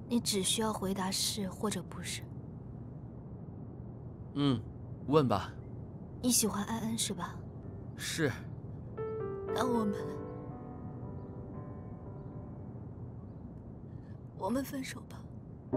你只需要回答是或者不是。 问吧。 你喜欢安安是吧？ 是。 那我们分手吧。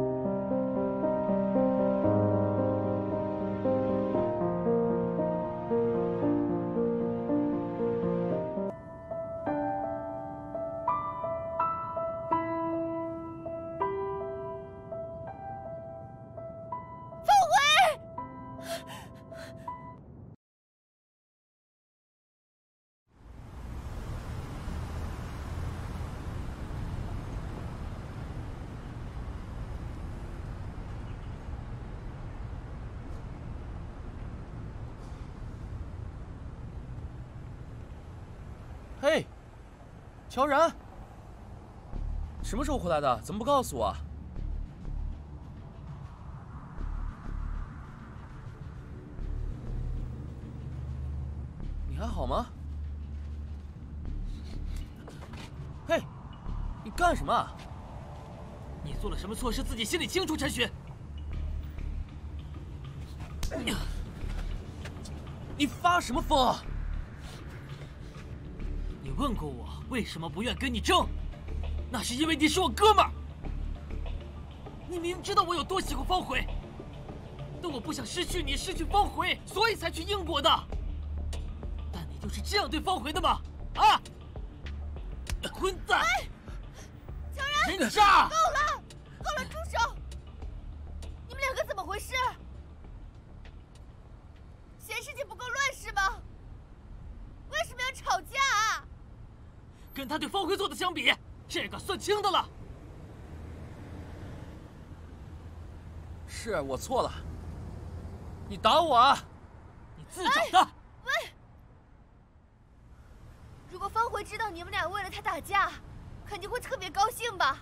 嘿，乔然，什么时候回来的？怎么不告诉我？你还好吗？嘿，你干什么？ 你做了什么错事，自己心里清楚，陈雪。 你发什么疯？ 你问过我为什么不愿跟你争？那是因为你是我哥们儿。你明知道我有多喜欢方茴，但我不想失去你，失去方茴，所以才去英国的。但你就是这样对方茴的吗？啊！混蛋！ 乔然， 人渣！ 够了，住手！你们两个怎么回事？嫌事情不够乱是吗？为什么要吵架啊？ 跟他对方茴做的相比，这个算轻的了。 是我错了，你打我啊！ 你自找的。 喂，如果方茴知道你们俩为了他打架，肯定会特别高兴吧？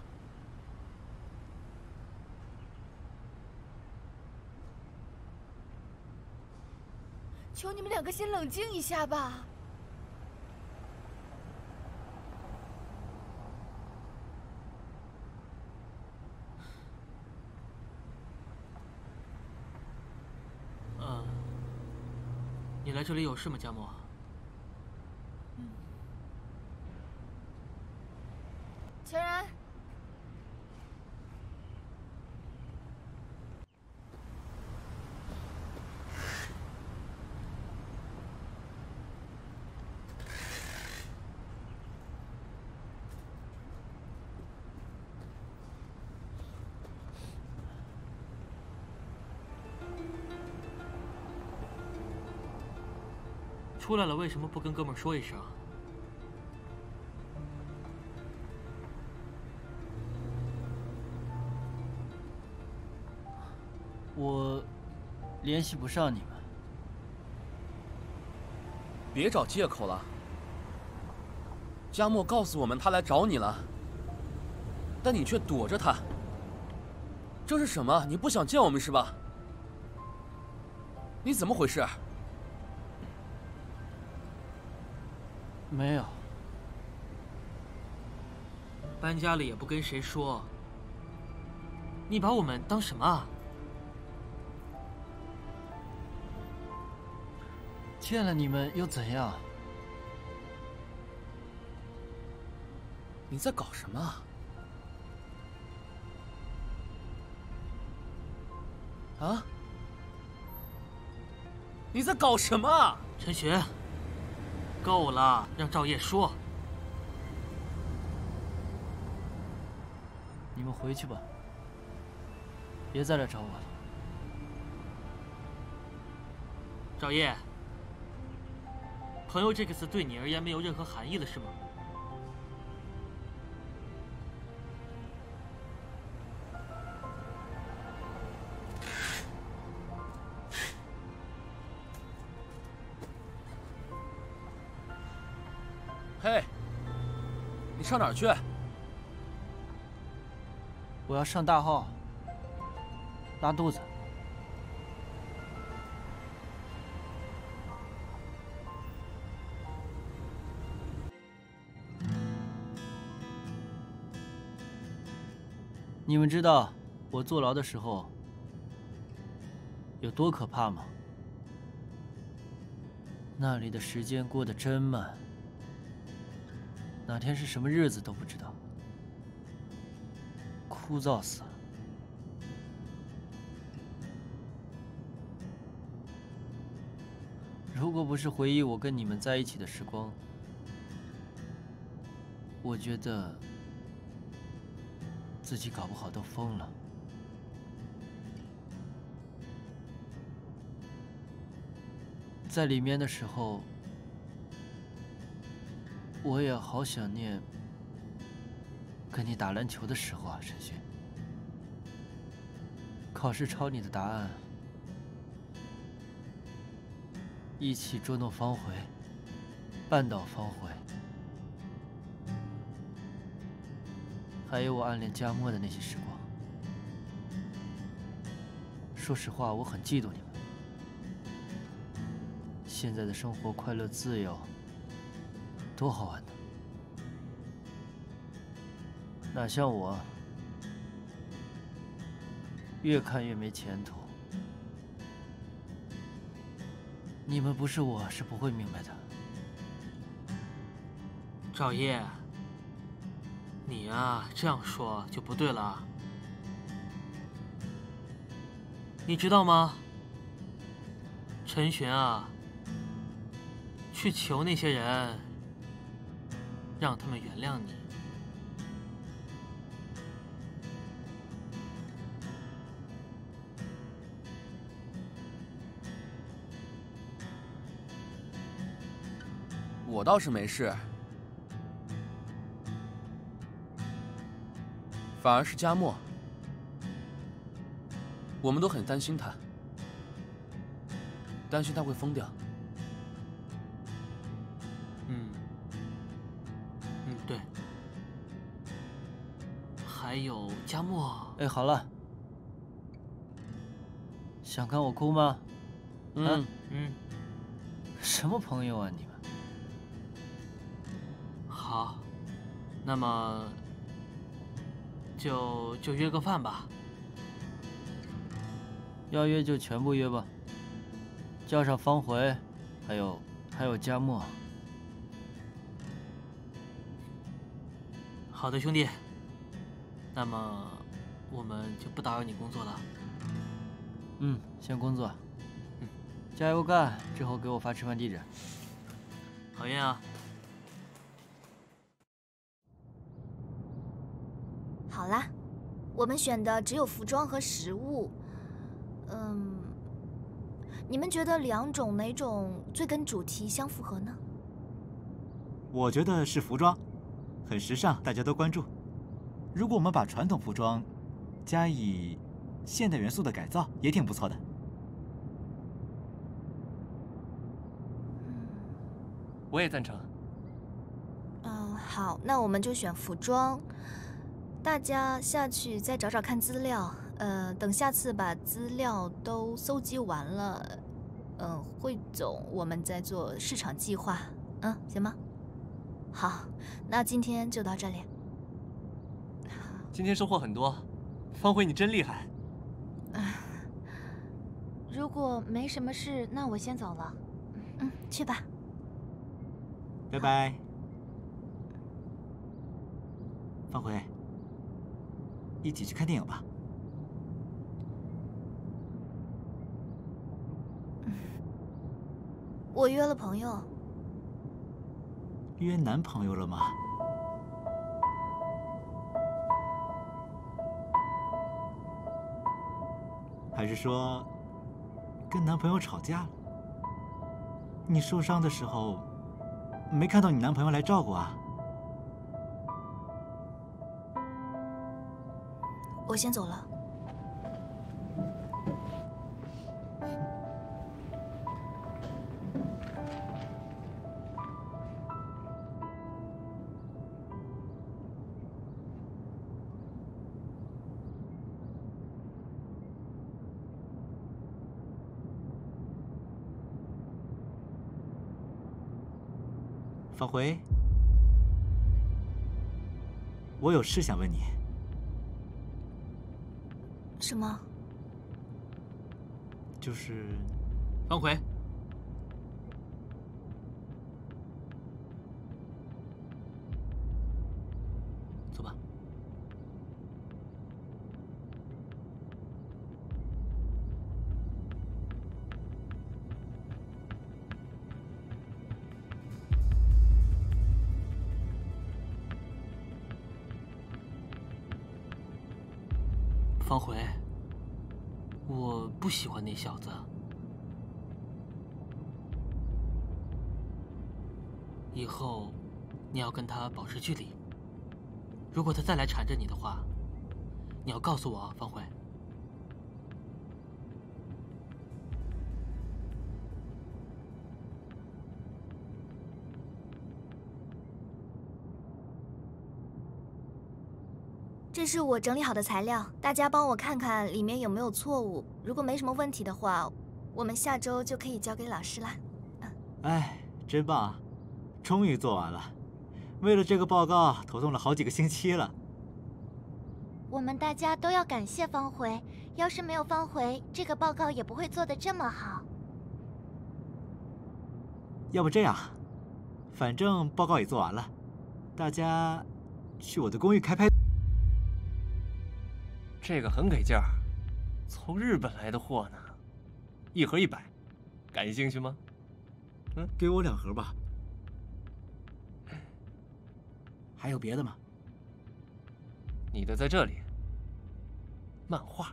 求你们两个先冷静一下吧。 你来这里有事吗，佳默？ 乔然， 出来了，为什么不跟哥们儿说一声？ 我联系不上你们。 别找借口了。佳默告诉我们他来找你了，但你却躲着他，这是什么？你不想见我们是吧？你怎么回事？ 没有。 搬家了也不跟谁说，你把我们当什么啊？ 见了你们又怎样？ 你在搞什么？啊？你在搞什么？ 陈雪，够了，让赵烨说。 你们回去吧，别再来找我了。 赵烨，朋友这个词对你而言没有任何含义了，是吗？ 嘿，你上哪儿去？ 我要上大号，拉肚子。 你们知道我坐牢的时候有多可怕吗？那里的时间过得真慢，哪天是什么日子都不知道，枯燥死了。如果不是回忆我跟你们在一起的时光，我觉得自己搞不好都疯了。在里面的时候，我也好想念跟你打篮球的时候啊，陈勋。考试抄你的答案，一起捉弄方回，绊倒方回，还有我暗恋佳默的那些时光。说实话，我很嫉妒你们。现在的生活快乐自由，多好玩呢！哪像我，越看越没前途。你们不是我，是不会明白的。 赵烨，你啊这样说就不对了。你知道吗？陈玄啊，去求那些人，让他们原谅你。 我倒是没事，反而是佳默，我们都很担心他，担心他会疯掉。 对。还有佳默。 哎，好了，想看我哭吗？什么朋友啊你们？ 好，那么就约个饭吧。 要约就全部约吧，叫上方回，还有佳默。 好的，兄弟。那么我们就不打扰你工作了。 先工作。加油干，之后给我发吃饭地址。 好运啊！ 好啦，我们选的只有服装和食物。你们觉得两种哪种最跟主题相符合呢？ 我觉得是服装，很时尚，大家都关注。如果我们把传统服装加以现代元素的改造，也挺不错的。 我也赞成。 好，那我们就选服装。大家下去再找找看资料。等下次把资料都搜集完了，汇总，我们再做市场计划。行吗？好，那今天就到这里。 今天收获很多，方回你真厉害。 如果没什么事，那我先走了。去吧。 拜拜。方回，一起去看电影吧。 我约了朋友。 约男朋友了吗？还是说跟男朋友吵架了？你受伤的时候没看到你男朋友来照顾啊？ 我先走了。 方回，我有事想问你。 什么？ 就是方回，走吧。方回，我不喜欢那小子。以后你要跟他保持距离。如果他再来缠着你的话，你要告诉我啊，方回。 这是我整理好的材料，大家帮我看看里面有没有错误。如果没什么问题的话，我们下周就可以交给老师啦。 哎，真棒，终于做完了。为了这个报告，头痛了好几个星期了。 我们大家都要感谢方回，要是没有方回，这个报告也不会做得这么好。 要不这样，反正报告也做完了，大家去我的公寓开派。 这个很给劲儿，从日本来的货呢，1盒100，感兴趣吗？ 给我2盒吧。还有别的吗？ 你的在这里。漫画，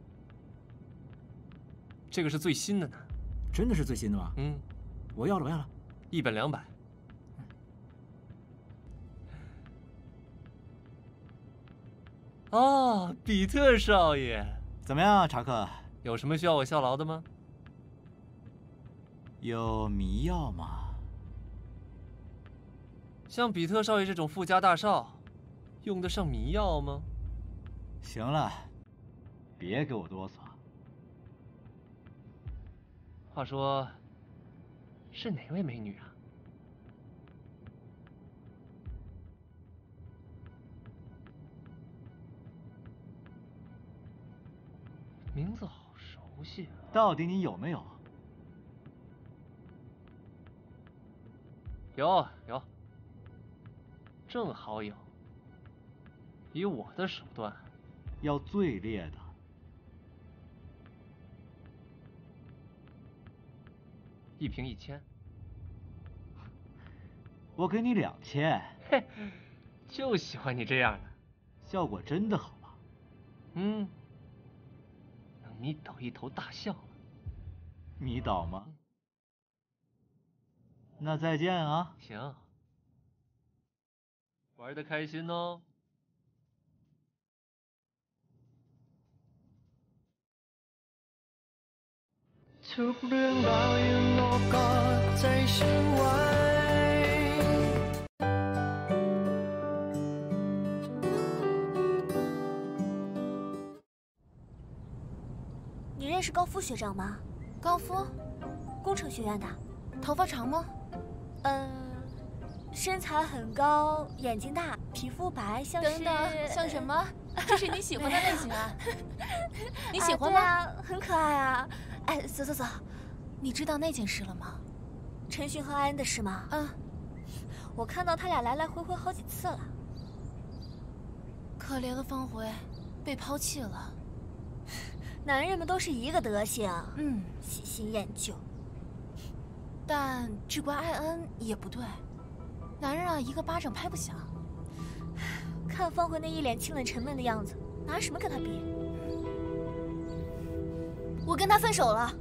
这个是最新的呢。 真的是最新的吗？我要了，我要了。 1本200。哦，比特少爷， 怎么样，查克？ 有什么需要我效劳的吗？ 有迷药吗？ 像比特少爷这种富家大少，用得上迷药吗？ 行了，别给我哆嗦。 话说，是哪位美女啊？名字好熟悉啊！ 到底你有没有？ 有，正好有。以我的手段， 要最烈的。 1瓶1000。 我给你2000。 嘿，就喜欢你这样的。 效果真的好吗？ 能迷倒一头大象了。 迷倒吗？那再见啊。 行，玩得开心哦。 ทุกเรื่องราวยังโอบกอดใจฉันไว้你认识高夫学长吗？ 高夫， 工程学院的， 头发长吗？ 身材很高，眼睛大，皮肤白，像是…… 等等，像什么？这是你喜欢的类型啊？你喜欢吗？ 对啊，很可爱啊！哎，走， 你知道那件事了吗？ 陈勋和艾恩的事吗？我看到他俩来来回回好几次了。 可怜的方回，被抛弃了。 男人们都是一个德行，喜新厌旧。 但只怪艾恩也不对，男人啊，一个巴掌拍不响。 看方回那一脸清冷沉闷的样子，拿什么跟他比？ 我跟他分手了。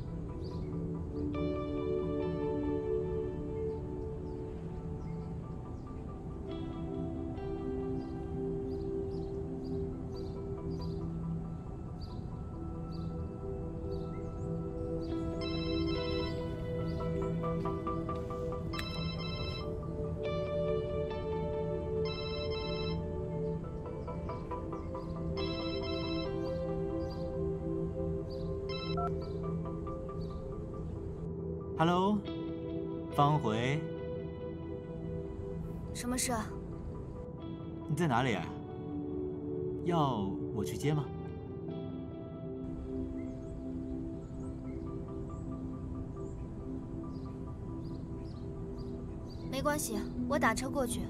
Hello， 方回， 什么事啊？ 你在哪里啊？要我去接吗？ 没关系，我打车过去。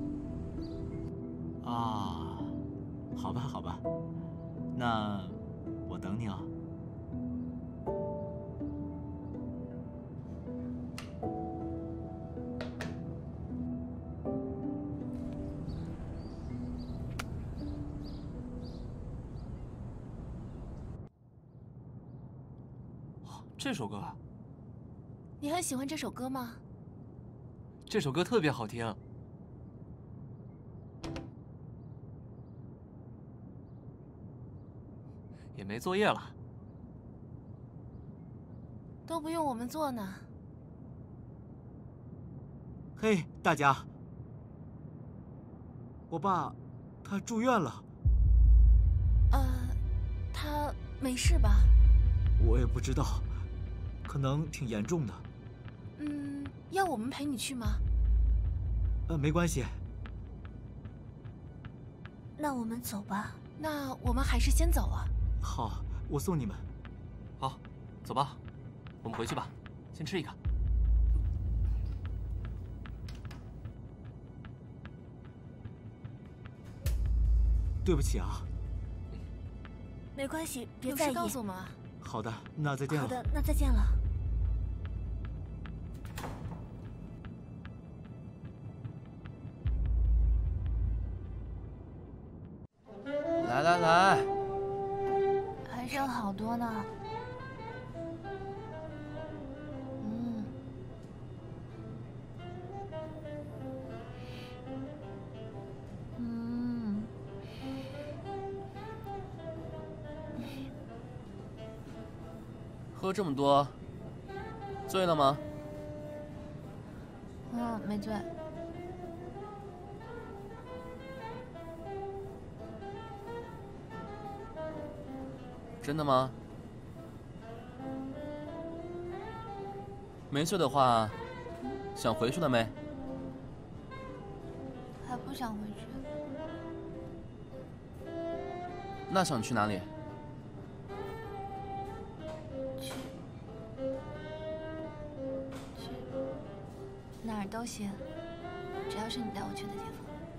啊，好吧，好吧，那我等你啊。 这首歌啊， 你很喜欢这首歌吗？ 这首歌特别好听。也没作业了。 都不用我们做呢。 嘿，大家，我爸他住院了。 他没事吧？ 我也不知道，可能挺严重的。 要我们陪你去吗？ 没关系。 那我们走吧。那我们还是先走啊。 好，我送你们。 好，走吧，我们回去吧，先吃一个。 对不起啊。 没关系，别在意。 有事告诉我们啊。 好的，那再见了。 好的，那再见了。 来来来， 还剩好多呢。 喝这么多，醉了吗？ 没醉。 真的吗？没醉的话，想回去了没？ 还不想回去。 那想去哪里？ 去哪儿都行，只要是你带我去的地方。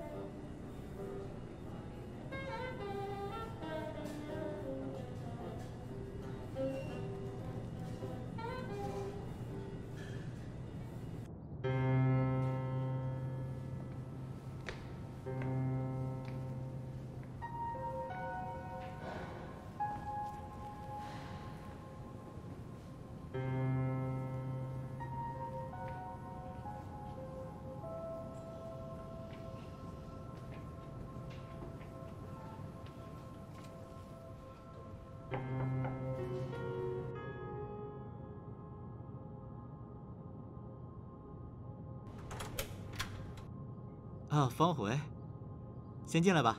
啊，方回，先进来吧。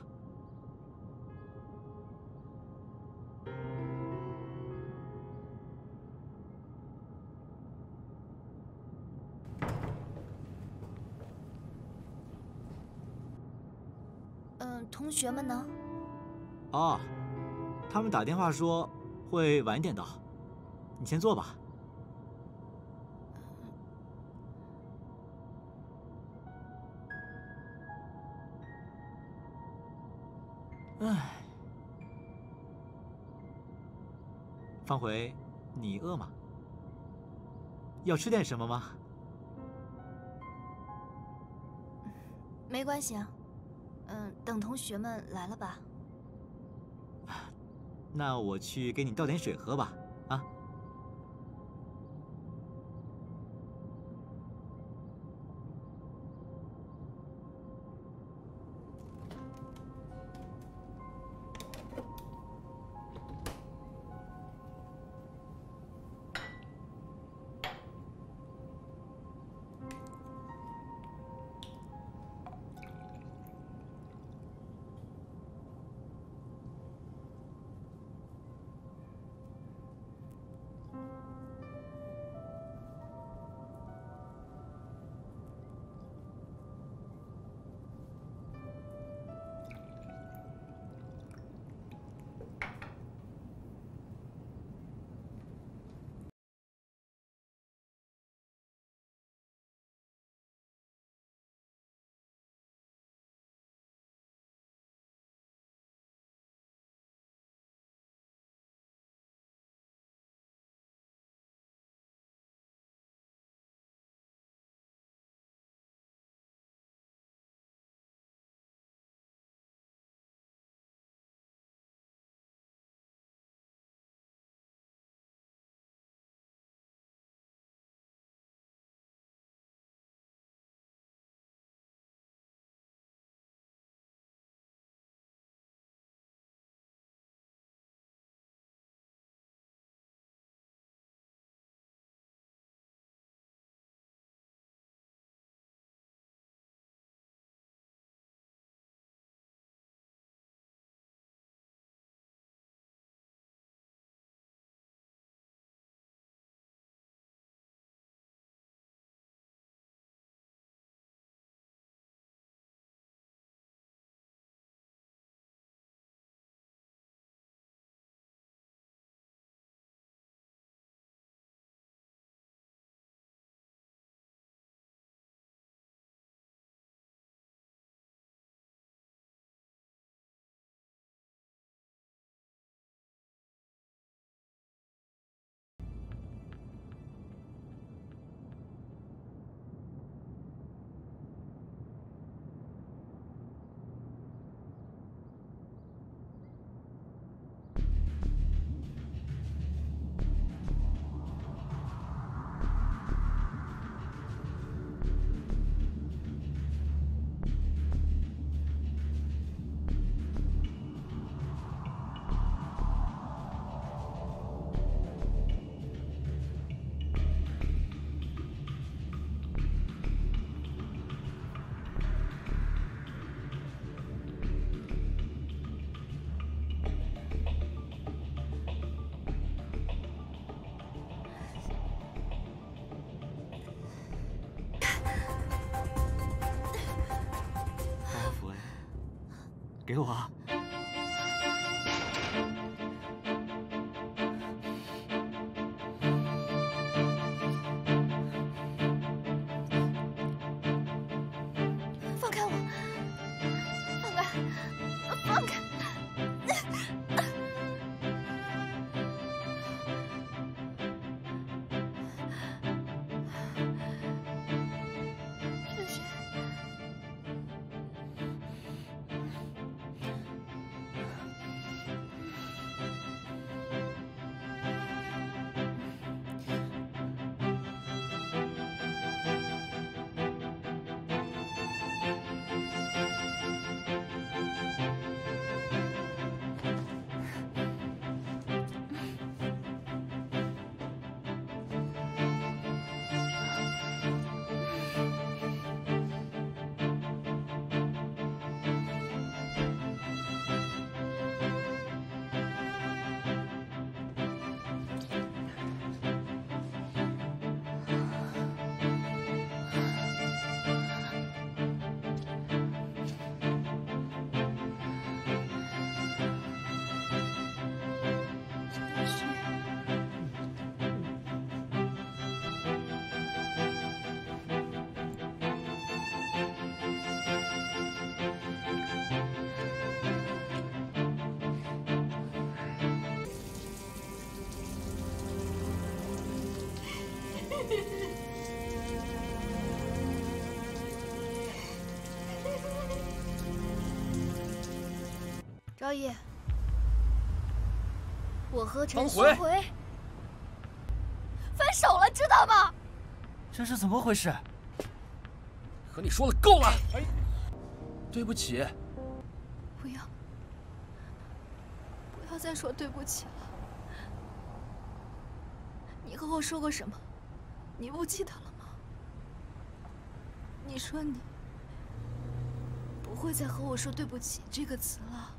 同学们呢？ 哦，他们打电话说会晚一点到，你先坐吧。唉，方回，你饿吗？要吃点什么吗？ 没关系啊。等同学们来了吧。 那我去给你倒点水喝吧。啊。 给我啊。 放开我！放开！放开！这是。赵毅，我和陈方回分手了，知道吗？ 这是怎么回事？ 和你说的够了。对不起。 不要再说对不起了。你和我说过什么？你不记得了吗？你说你不会再和我说对不起这个词了。